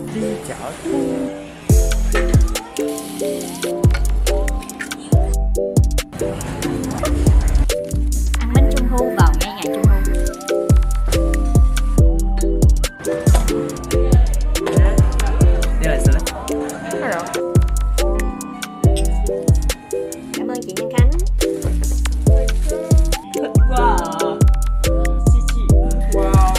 đi chợ thu. Ăn bánh trung thu vào ngay ngày trung thu. Đây là sữa. Hello. Cảm ơn chị Nhân Khánh. Thích quá à. Chị. Wow.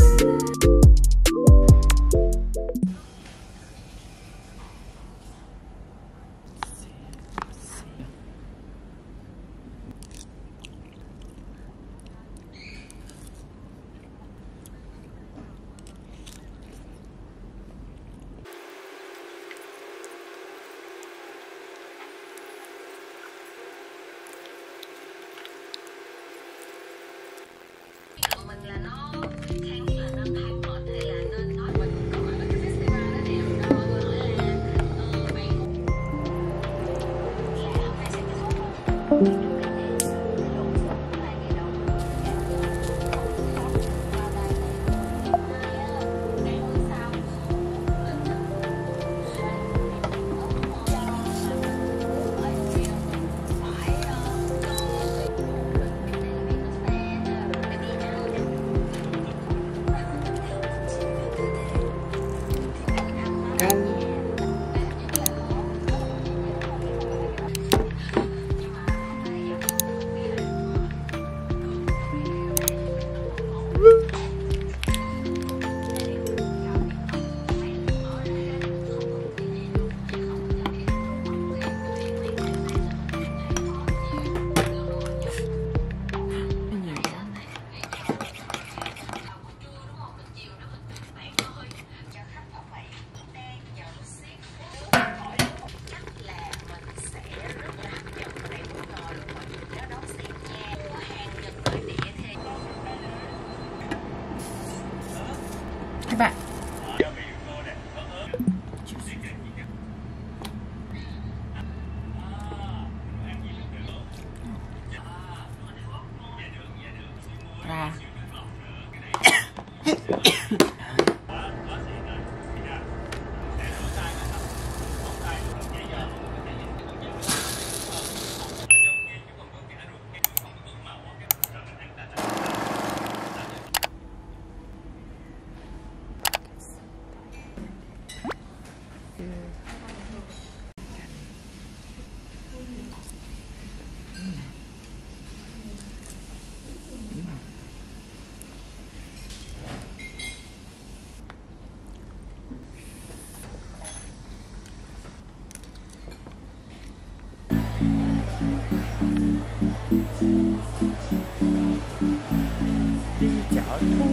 Mình là nó tháng là năm tháng một hay là nên nói mình gọi là cái festival đó thì em nói là bạn là hôm nay sẽ kết thúc Các bạn. Ra. Đi chợ thu.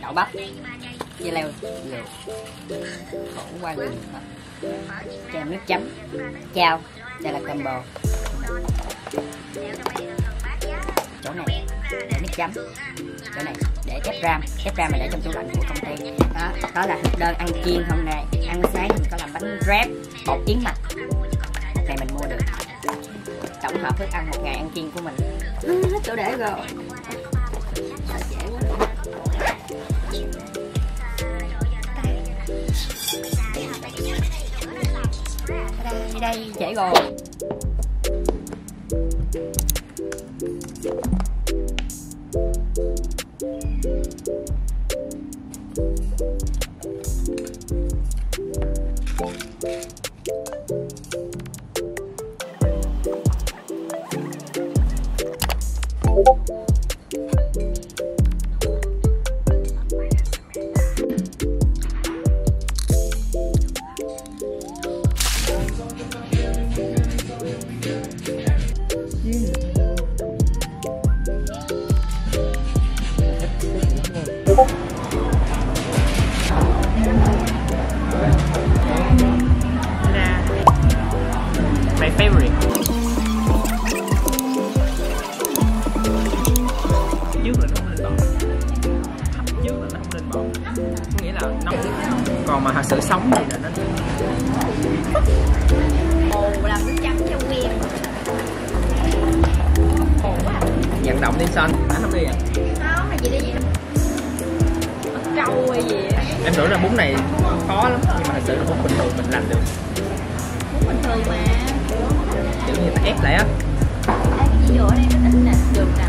đậu bắp dưa leo luộc, khổ qua gừng, kèm nước chấm, chao. Đây là combo. Chỗ này để nước chấm, chỗ này để ép ram mà để trong tủ lạnh của công ty. Đó là thực đơn ăn chiên hôm nay. Ăn sáng mình có làm bánh wrap bột yến mạch, này mình mua được. Tổng hợp thức ăn một ngày ăn chiên của mình. Hết chỗ để rồi. Đây trễ rồi. My favorite. Trước là nó không lên bọt, hấp trước là nó không lên bọt, có nghĩa là nóng. Còn mà thật sự sống thì là nó Ồ, làm nước chấm cho Nguyên. vận động đi son, anh không đi à? Không, là chị đi gì đâu. Trâu hay gì á. Em tưởng là bún này khó lắm, nhưng mà thật sự là bún bình thường mình làm được. Bún bình thường mà. Kiểu như ta ép lại á. Ví dụ ở đây nó ít nè, đường nè.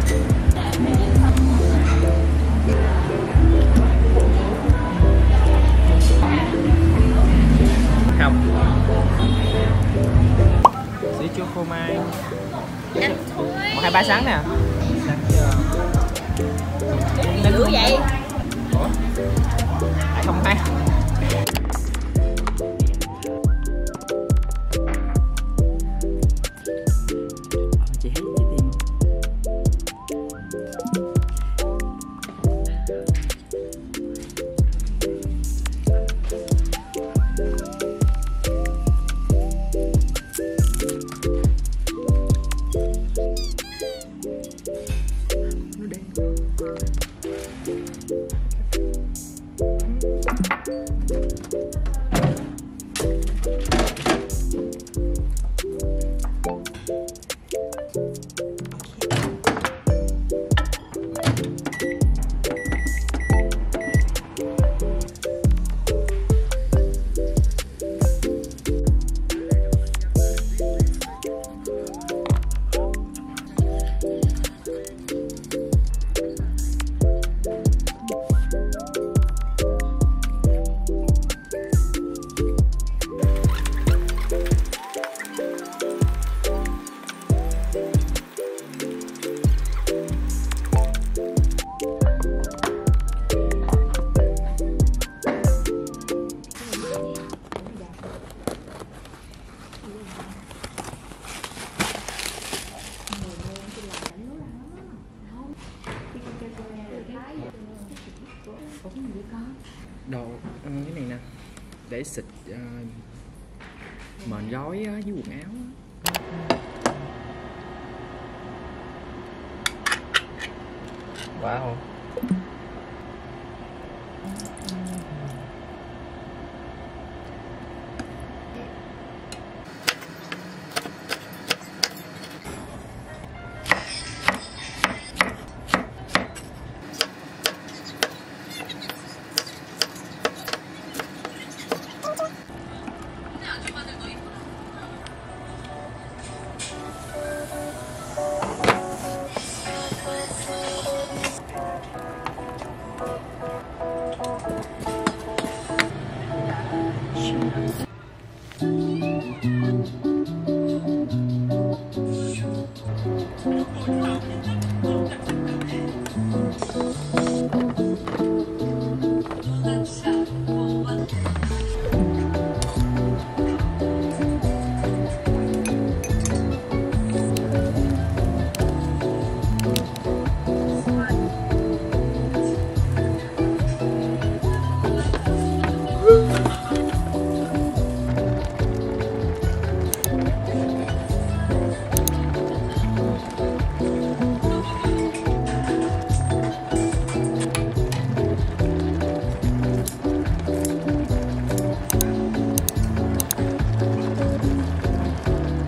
Không. Sữa chua phô mai. Anh thôi. 1, 2, 3 sáng nè. Sáng chưa? Dữ vậy? Ủa? Không hay. Chị thấy chị tìm nó đen. Đồ cái này nè, để xịt mền gói với quần áo. Wow.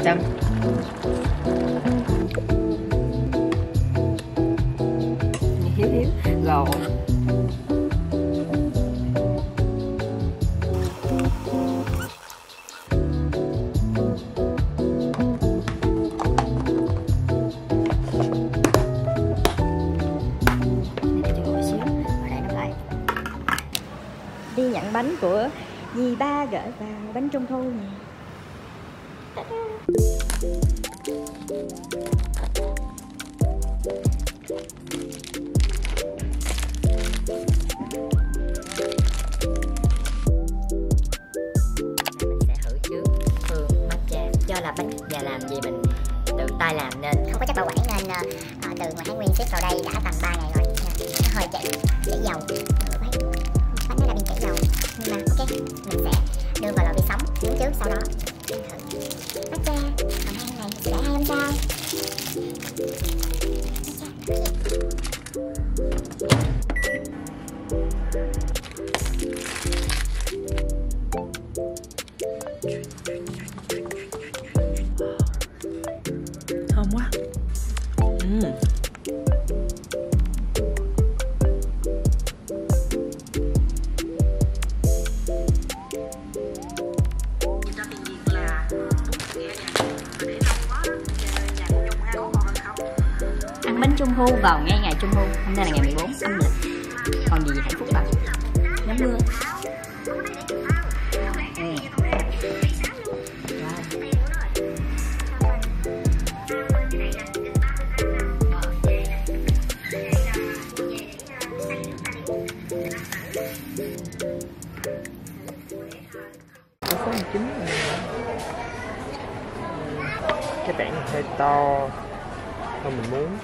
Sam. Hiếu rồi. Đi nhận bánh của dì ba gửi vào bánh trung thu nè. Mình sẽ thử trước hương matcha. Do là bánh nhà làm gì mình tự tay làm nên không có chất bảo quản nên từ ngoài Thái Nguyên ship vào đây đã tầm 3 ngày rồi. Nó hơi chảy dầu. Bánh nó đã bị chảy dầu nhưng mà ok, mình sẽ đưa vào lò vi sóng nướng trước, sau đó ăn thử. Matcha, còn hai này thì sẽ để 2 hôm sau. Thơm quá. ăn bánh trung thu vào ngay ngày trung thu, hôm nay là ngày 14 âm lịch, còn gì hạnh phúc bằng ngắm mưa. Số 19 cái tảng hơi to hơn mình muốn.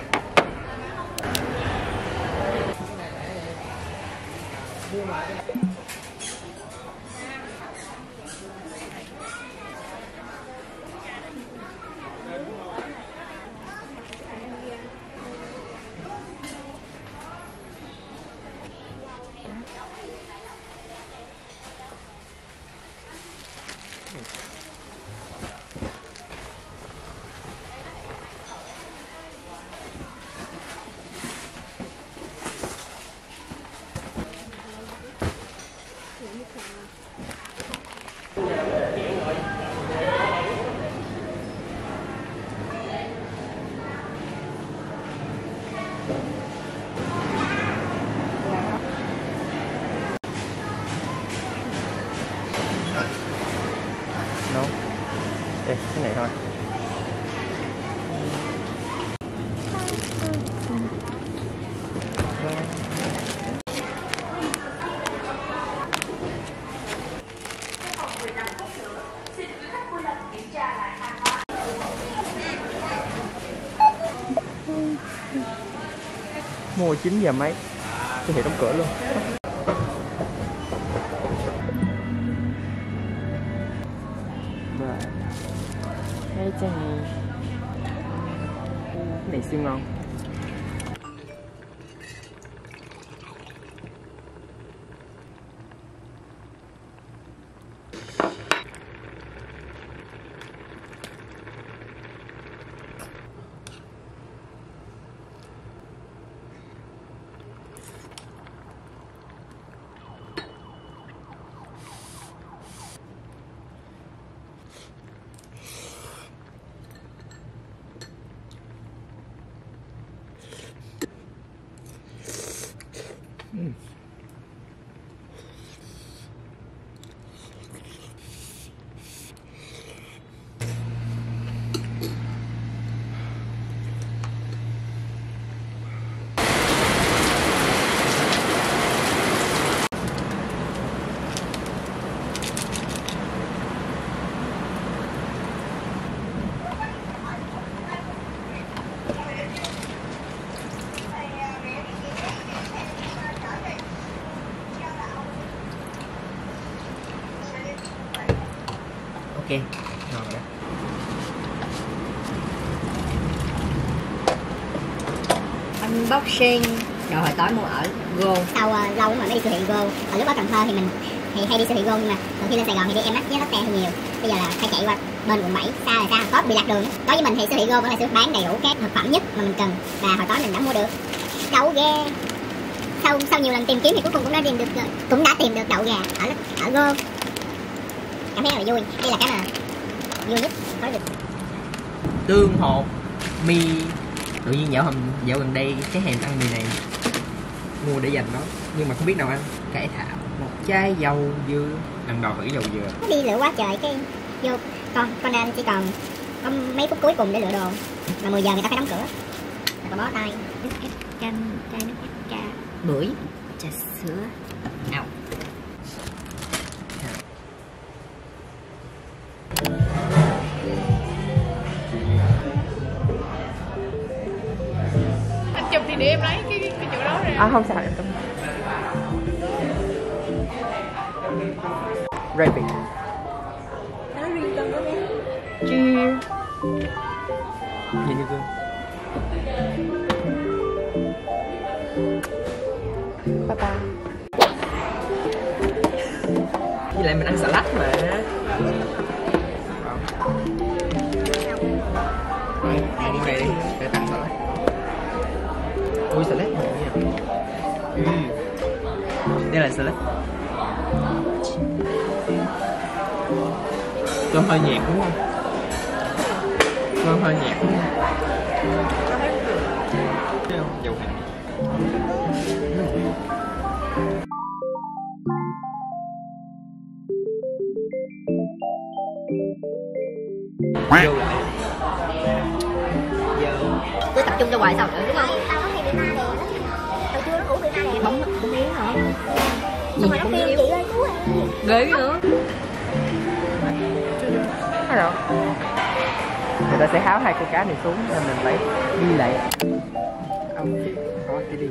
Đâu? Đây, cái này thôi. Mua 9 giờ mấy, siêu thị đóng cửa luôn. Rồi, đây chai này, cái này siêu ngon. Ok, ngon rồi đó. Unboxing rồi hồi tối mua ở Go. Sau lâu mà mới đi siêu thị Go. Ở lúc ở Cần Thơ thì mình hay đi siêu thị Go, nhưng mà từ khi lên Sài Gòn thì đi Em Max với Lotte thì nhiều. Bây giờ là phải chạy qua bên quận 7, xa là xa Hàng Cóp, bị lạc đường. Đối với mình thì siêu thị Go vẫn là siêu bán đầy đủ các thực phẩm nhất mà mình cần, và hồi tối mình đã mua được đậu gà. Sau nhiều lần tìm kiếm thì cuối cùng cũng đã tìm được đậu gà ở Go. Cảm thấy rất là vui. Đây là cái mà vui nhất có được. Tương hột mì. Tự nhiên dạo gần đây cái hàng ăn mì này mua để dành đó, nhưng mà không biết nào ăn. Cải thảo, một chai dầu dừa. Lần đầu thử dầu dừa. Nó đi lựa quá trời cái vô con nên chỉ còn có mấy phút cuối cùng để lựa đồ, mà 10 giờ người ta phải đóng cửa. Rồi bó tay. Nước ép chanh, chai nước ép trà bưởi, trà sữa. Nào. Anh chụp thì để em lấy cái chỗ đó ra. Không sao em tâm. Rapid. Nói riêng con đó bé. Cheers. Nhìn như gương. Bye bye. Với lại mình ăn salad mà. Rồi, đi về đi, để tặng salad. Ui, salad này nha. Đây là salad. Cơm hơi nhạt đúng không? Cơm hơi nhạt đúng không? Thấy không? Dầu hạt. Vô lại. Cứ tập trung ra ngoài sao nữa đúng không? Tao có hay bị ma đè đó. Tao chưa nó bị ma đè. Bóng yếu hả? Xong rồi nó kêu chị ơi cứu em. Ghế nữa. Hello. Người ta sẽ háo hai con cá này xuống nên mình phải đi lại. Outfit có cái đi.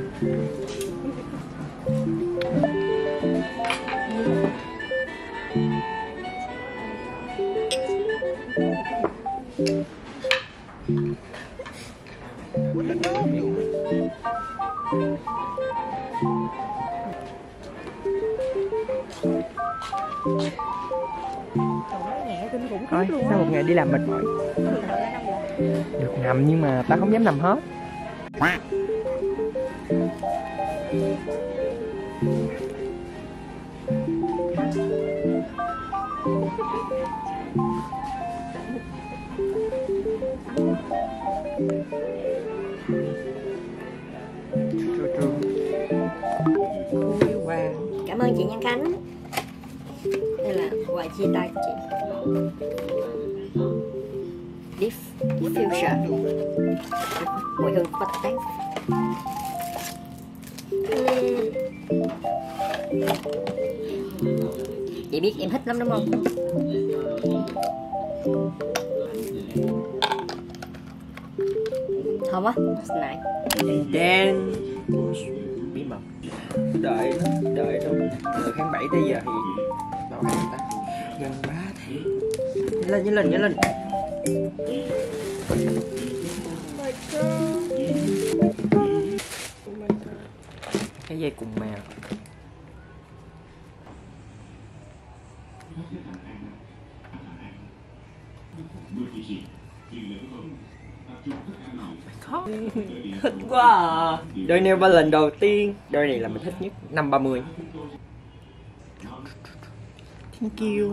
Thôi, sau một ngày đi làm mệt mỏi được nằm nhưng mà tao không dám nằm hết. Cảm ơn chị Nhân Khánh. Đây là quà chia tay của chị. Diffuser mùi hương bạch tán. Chị biết em thích lắm đúng không? Thơm quá, này. Đen bí mật. Đợi rồi từ tháng 7 tới giờ thì bảo hành ta gần 3 tháng. Nhanh lên. Cái dây cùng mèo. Thích quá à. Đôi nail balance đầu tiên. Đôi này là mình thích nhất. 530. Thank you.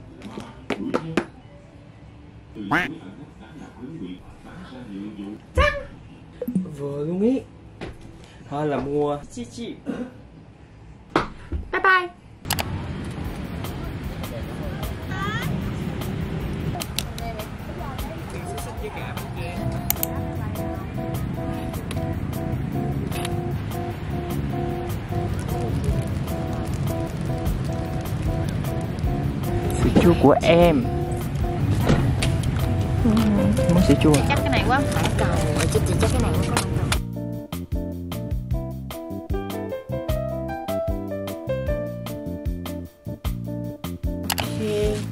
Vừa luôn ý. Thôi là mua chị. Bye bye. Sữa chua của em. Muốn sữa chua. Chắc cái này quá phải cầu. Chị chắc cái này quá không cầu. Okay.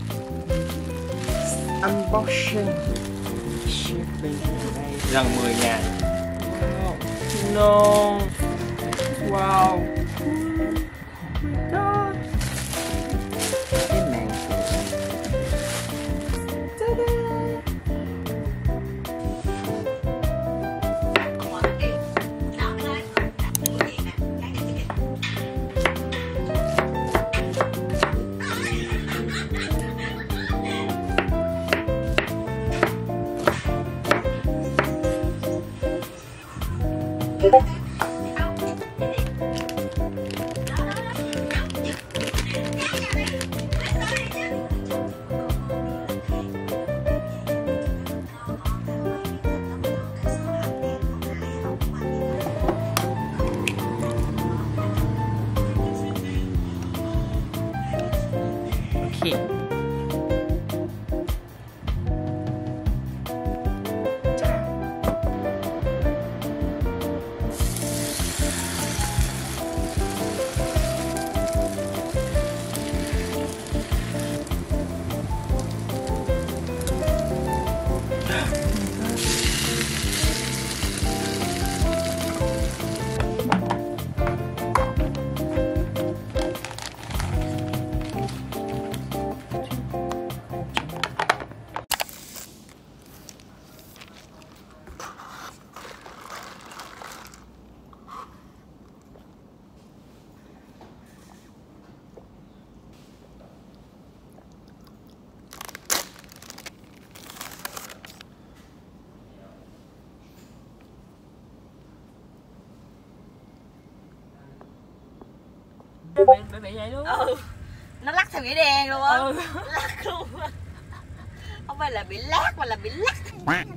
Unboxing. Shipping gần 10 ngàn. No. Wow. God. Cái màn. bị vậy luôn. Nó lắc theo nghĩa đen luôn á. Lắc luôn á. Không phải là bị lát mà là bị lắc. Cái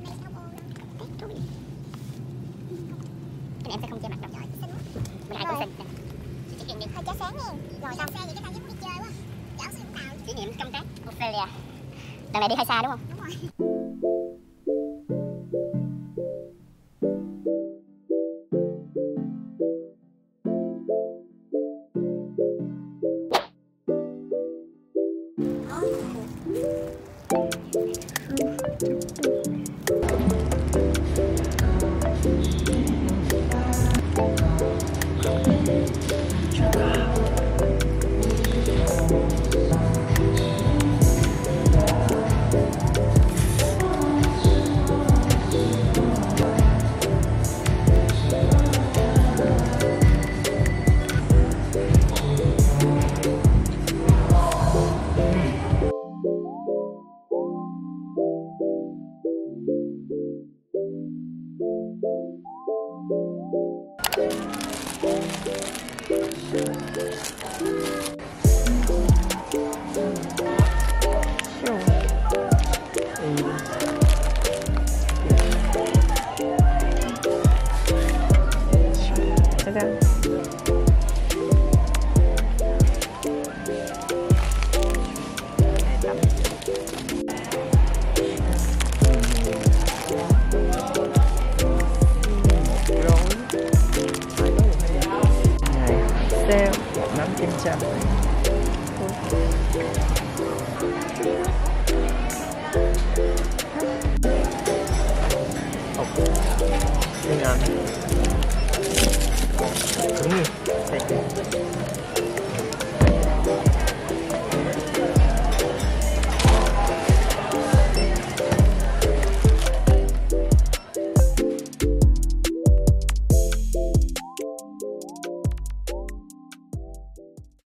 này em sẽ không che mặt đâu. Mình ai cũng xinh. Chị kỷ niệm hơi chá sáng nha. Rồi xong xe vậy cái ta giúp đi chơi quá. Cháu xuyên tàu. Kỷ niệm công tác Australia. Lần này đi hơi xa đúng không? Đúng rồi. Sale 500